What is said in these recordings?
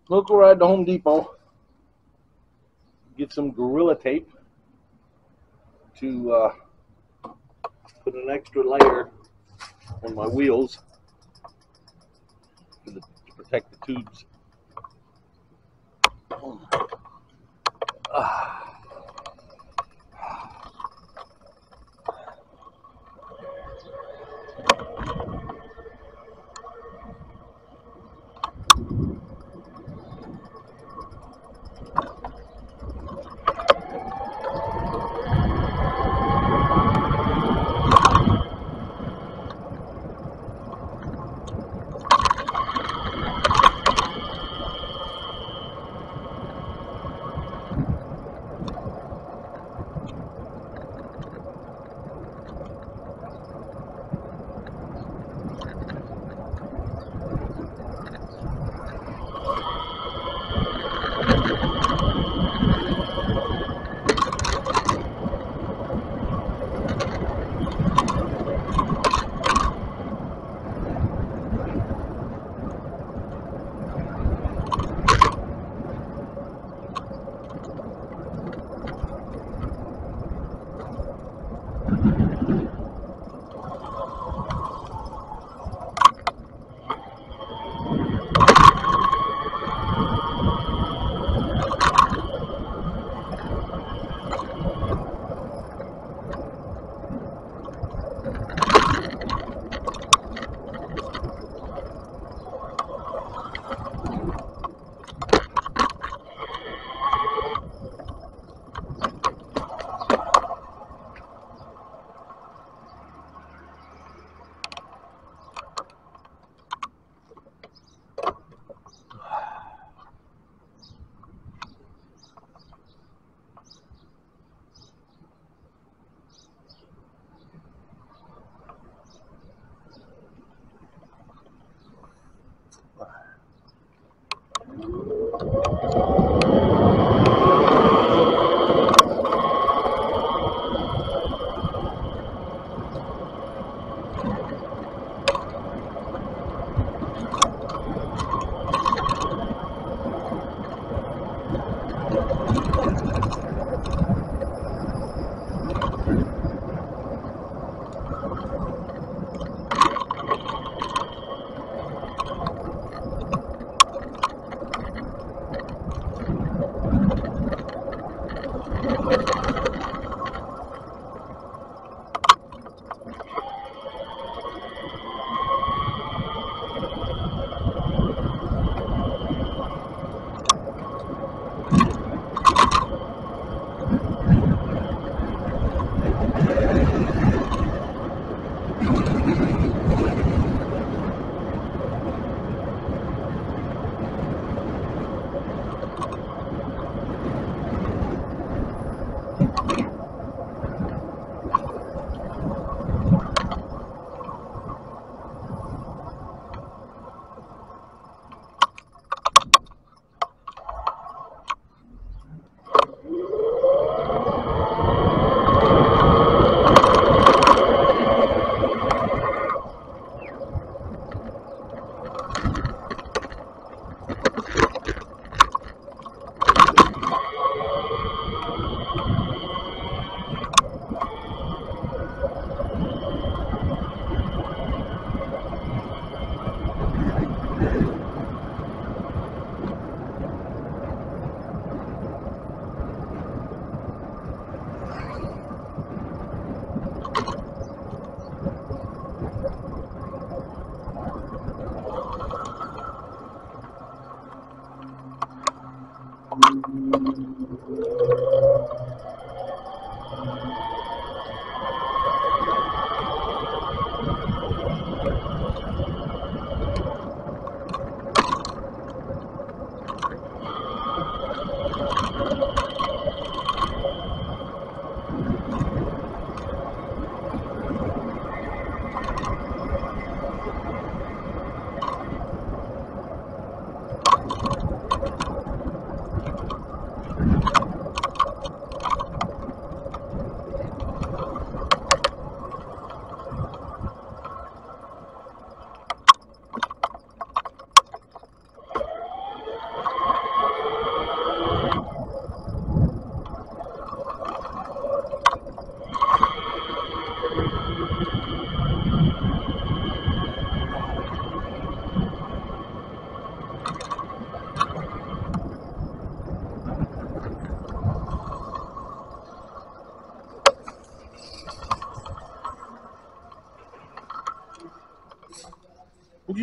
Local ride to Home Depot, get some Gorilla Tape to put an extra layer on my wheels to protect the tubes.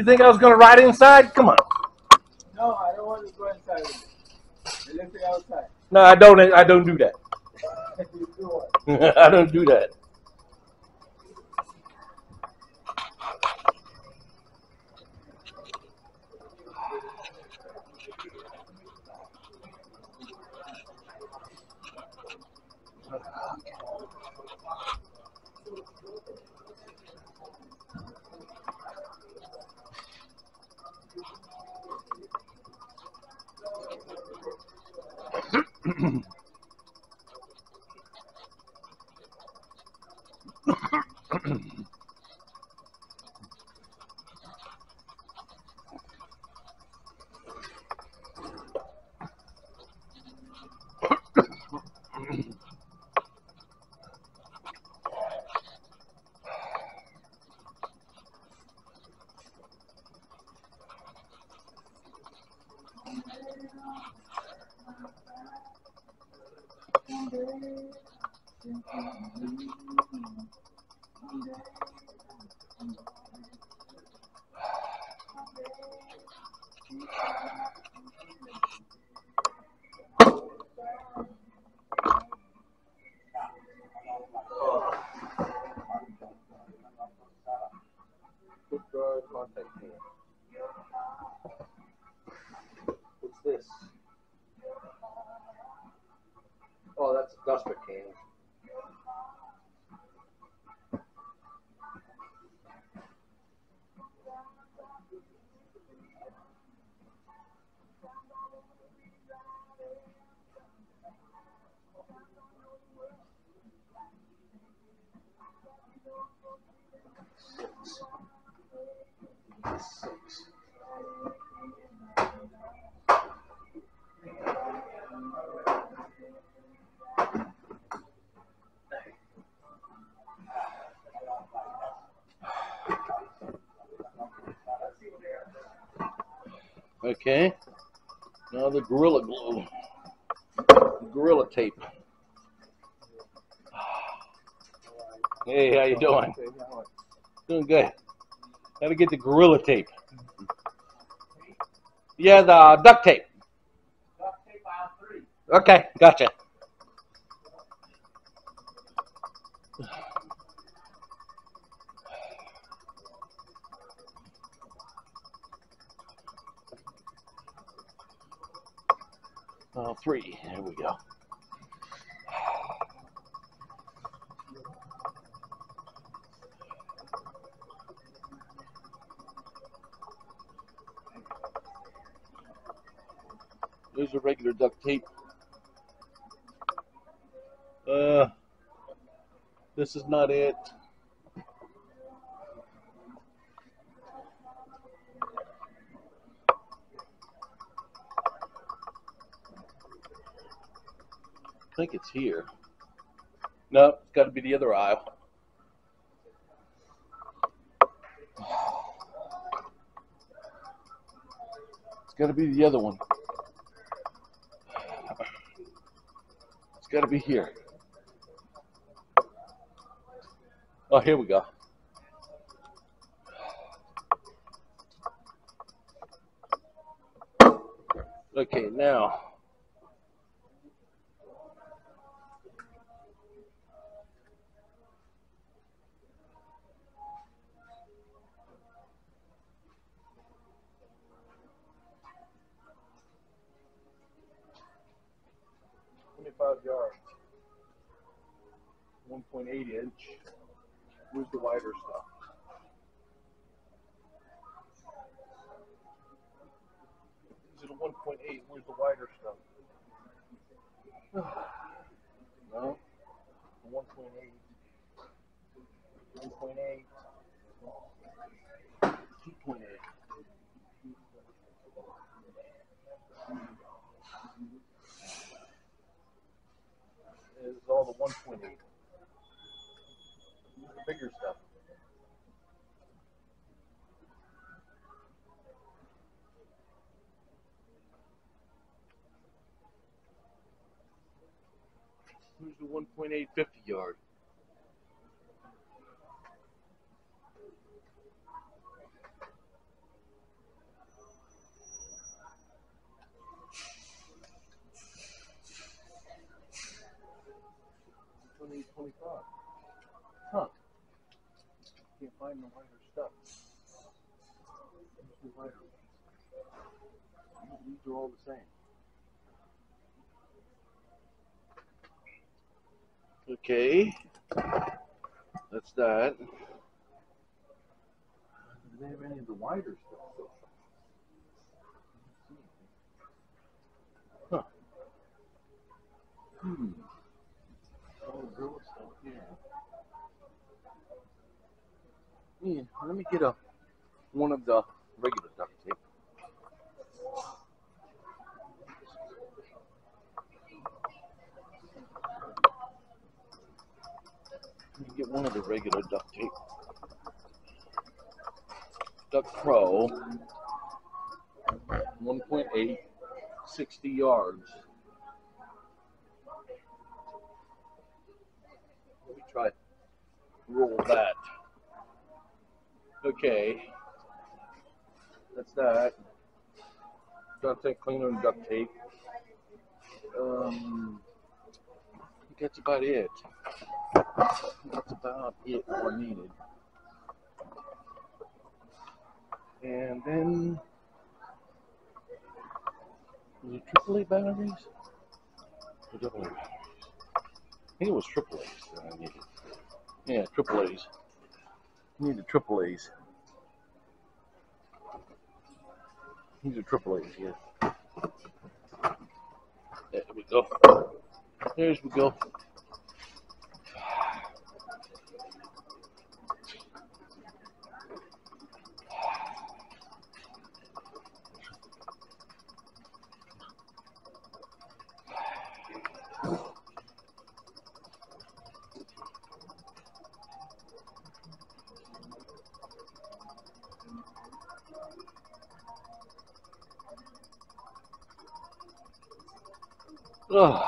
you think I was going to ride inside? Come on. No, I don't want to go inside. I left it outside. No, I don't do that. You do what? I don't do that. What's this? Oh, that's a dust can. Six. Okay. Now the Gorilla Glue. Gorilla Tape. Hey, how you doing? Doing good. Gotta get the Gorilla Tape. Yeah, the duct tape. Duct tape aisle 3. Okay, gotcha. Oh, 3. There we go. There's a regular duct tape. This is not it. I think it's here. No, it's got to be the other aisle. It's got to be the other one. It's got to be here. Oh, here we go. Okay, now. Yards, 1.8 inch. Where's the wider stuff? Is it a 1.8? Where's the wider stuff? No. 1.8. 1.8. 2.8. Is all the 1.8. The bigger stuff. Who's the 1.8 50 yard? $125. Huh. Can't find the lighter stuff. Where's the lighter? These are all the same. Okay. That's that. Do they have any of the wider stuff? Huh. Oh, grill stuff here. Yeah, let me get one of the regular duct tape. Let me get one of the regular duct tape. Duct Pro 1.8, 60 yards. Let me try roll that. Okay, that's that. Duct tape cleaner and duct tape. I think that's about it. That's about it what I needed. And then, was it AAA batteries? Or AA batteries? I think it was AAAs that I needed. Yeah, AAAs. I needed AAAs. These are AAAs here. There we go. There we go. Oh.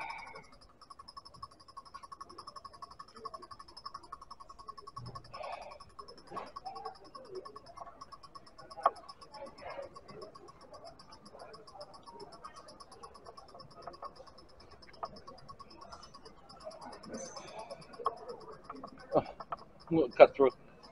I'm going to cut through.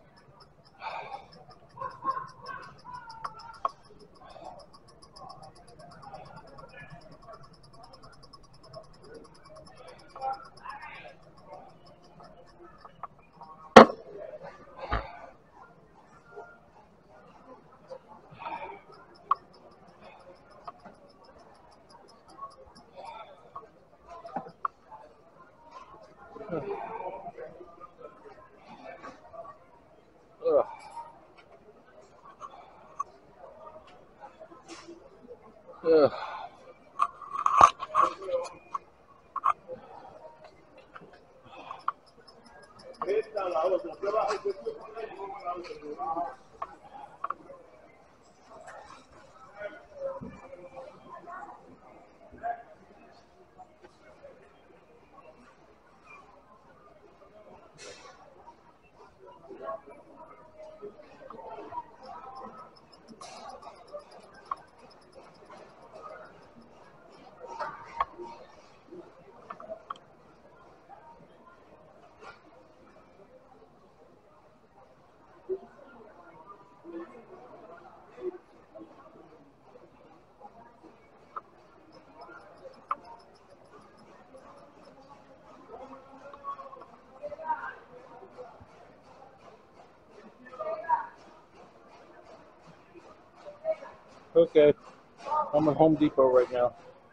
Okay, I'm at Home Depot right now.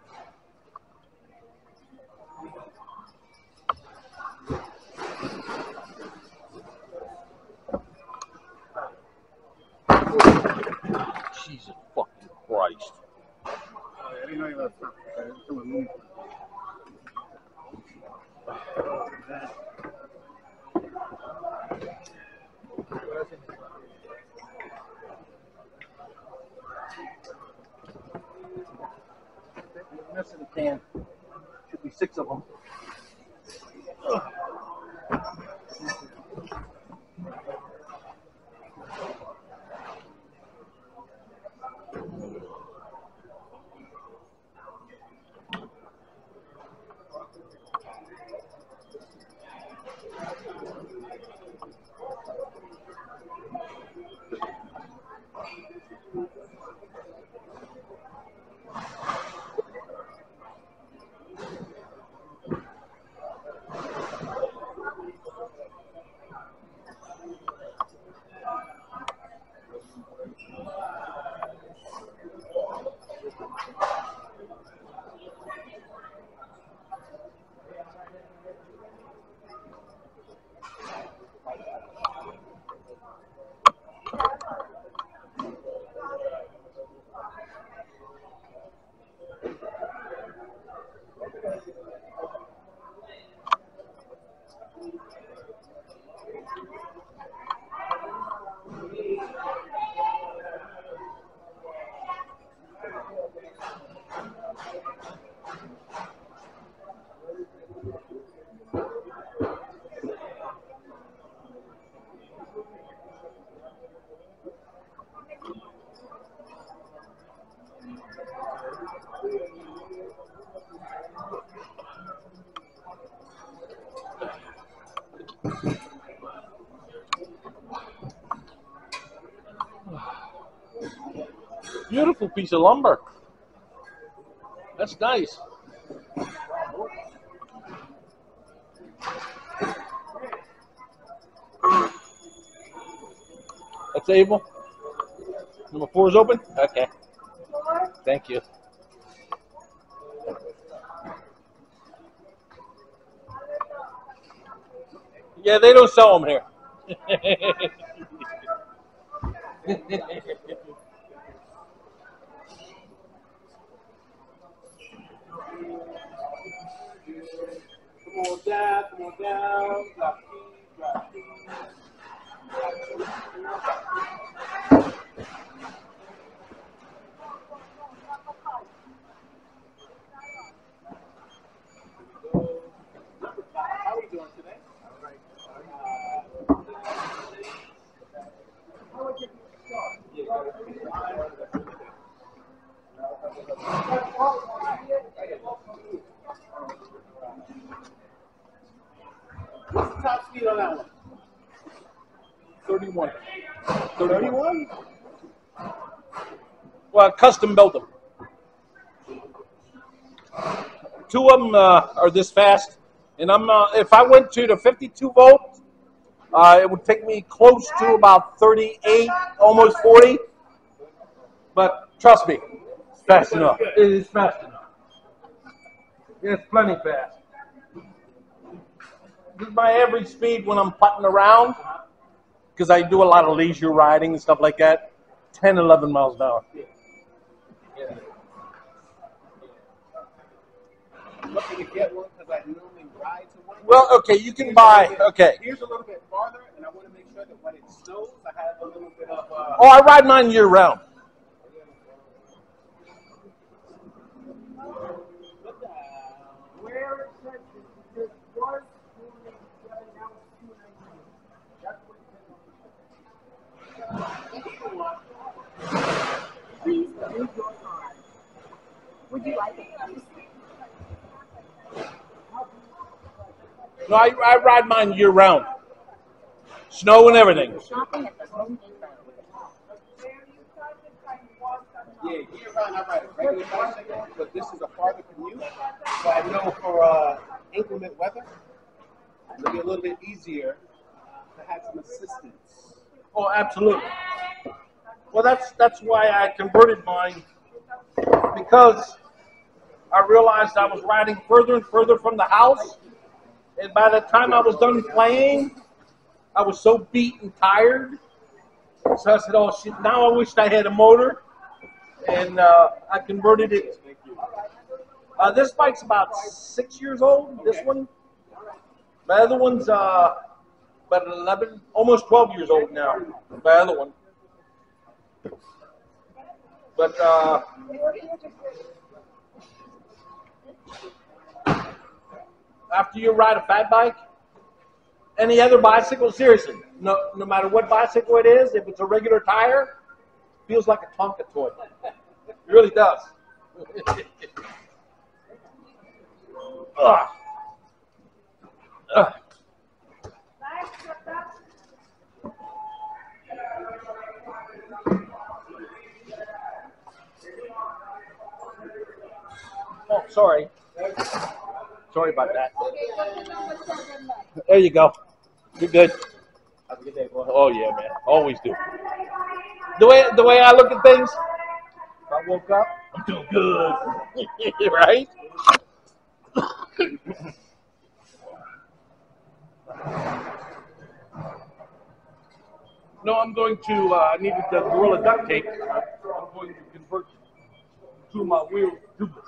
Jesus fucking Christ. I didn't know you were stuck. Missing a can. Should be 6 of them. Beautiful piece of lumber. That's nice. A table. Number 4 is open? Okay. Thank you. Yeah, they don't sell them here. Come on down, drop key. How are we doing today? What's the top speed on that one? 31. 31? Well, custom built them. 2 of them are this fast, and I'm if I went to the 52 volt, it would take me close to about 38, almost 40. But trust me, it's fast enough. It is fast enough. It's plenty fast. This is my average speed when I'm putting around, because I do a lot of leisure riding and stuff like that. 10, 11 miles an hour. Yeah. Looking to get one because I normally ride to one. Well, okay, you can buy. Okay. Here's a little bit farther, and I want to make sure that when it snows, I have a little bit of. Oh, I ride mine year round. Where it says this was now Please use your card. Would you like it? No, I ride mine year round. Snow and everything. Shopping at the Home Depot. Yeah, year round I ride a regular bicycle, but this is a farther commute. So I know for inclement weather, it'll be a little bit easier to have some assistance. Oh, absolutely. Well, that's why I converted mine, because I realized I was riding further and further from the house, and by the time I was done playing, I was so beat and tired. So I said, "Oh shit! Now I wished I had a motor," and I converted it. This bike's about 6 years old. This one, my other one's about 11, almost 12 years old now. My other one. But after you ride a fat bike, any other bicycle, seriously, no matter what bicycle it is, if it's a regular tire, it feels like a Tonka toy. It really does. Ugh. Ugh. Oh, sorry. Sorry about that. There you go. You're good. Have a good day, boy. Oh yeah, man. Always do. The way I look at things, if I woke up, I'm doing good. Right? No, I'm going to. I needed the Gorilla duct tape. I'm going to convert two of my wheels to tubeless.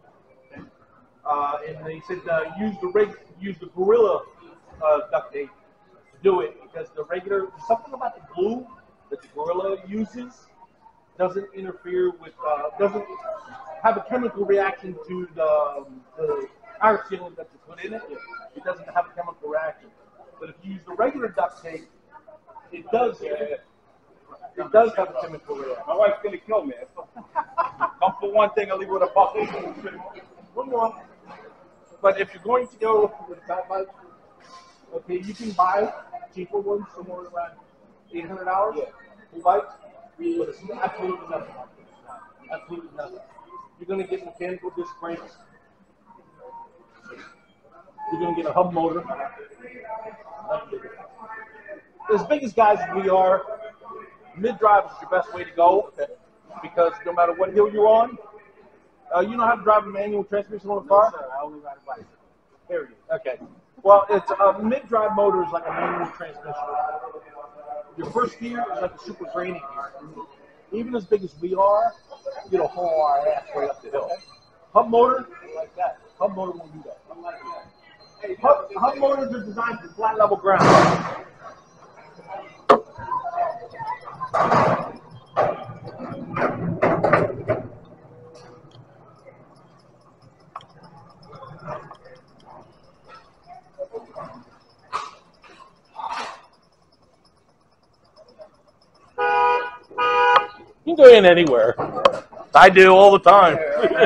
And they said use the Gorilla duct tape to do it, because the regular, something about the glue that the Gorilla uses doesn't interfere with, doesn't have a chemical reaction to the tire sealant that you put in it. It doesn't have a chemical reaction. But if you use the regular duct tape, it does. It does have a chemical reaction. My wife's gonna kill me. Comfortable one thing, I'll leave it with a bucket. One more. But if you're going to go with fat bike, okay, you can buy cheaper ones, somewhere around $800. Full bike, but it's absolutely nothing. Absolutely nothing. You're going to get mechanical disc brakes. You're going to get a hub motor. As big as guys as we are, mid-drive is your best way to go because no matter what hill you're on, you know how to drive a manual transmission on a car? No, sir, I only ride a bicycle. Period. Okay. Well, it's a mid-drive motor is like a manual transmission. Your first gear is like a super draining gear. Even as big as we are, you know, haul our ass way up the hill. Hub motor, like that. Hub motor won't do that. Hey, hub motors are designed for flat level ground. You can go in anywhere. I do all the time.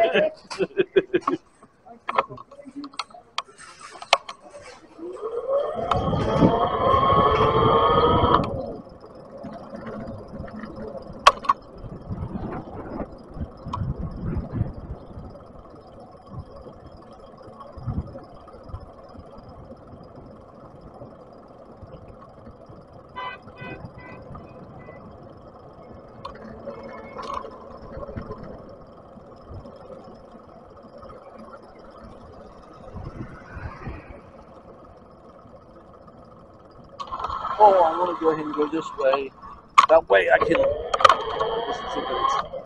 Oh, I want to go ahead and go this way. That way I can listen to this.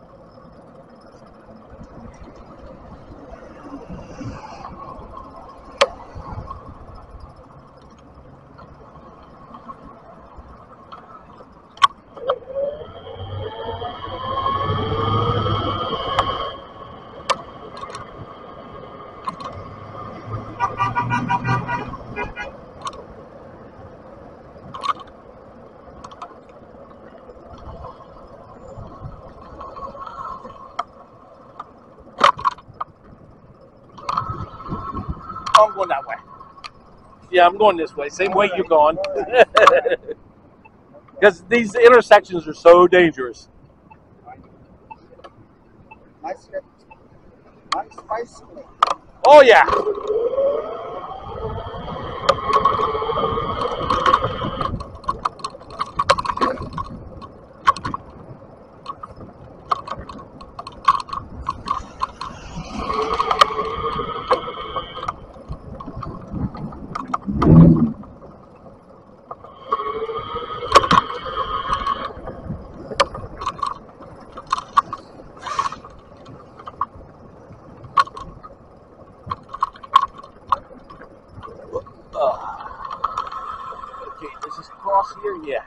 I'm going that way. Yeah, I'm going this way. Same way you're going. Because these intersections are so dangerous. Nice bicycle. Oh, yeah. Okay, does this cross here? Yeah.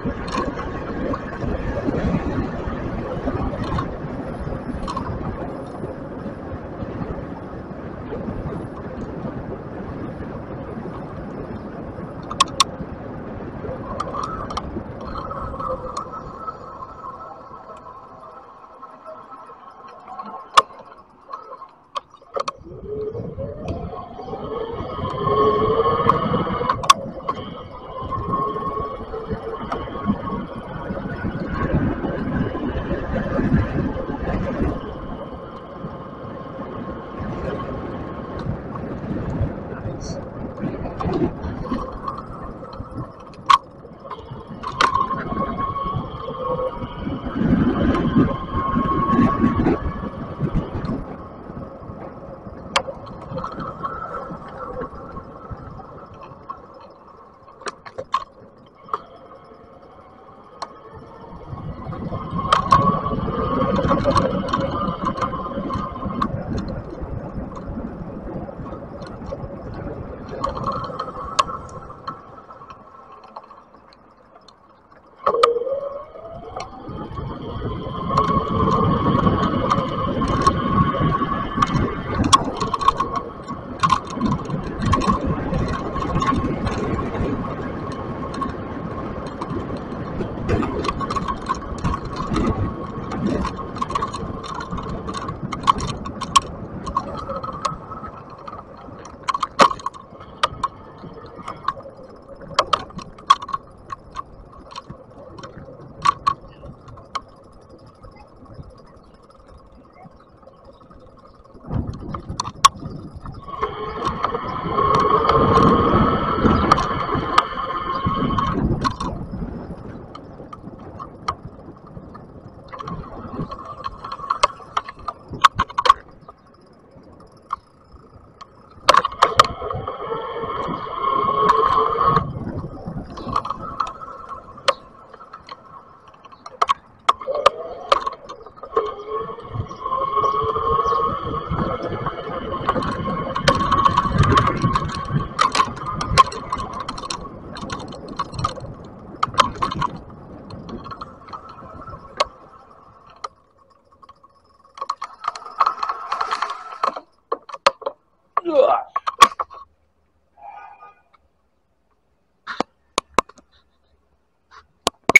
Ugh.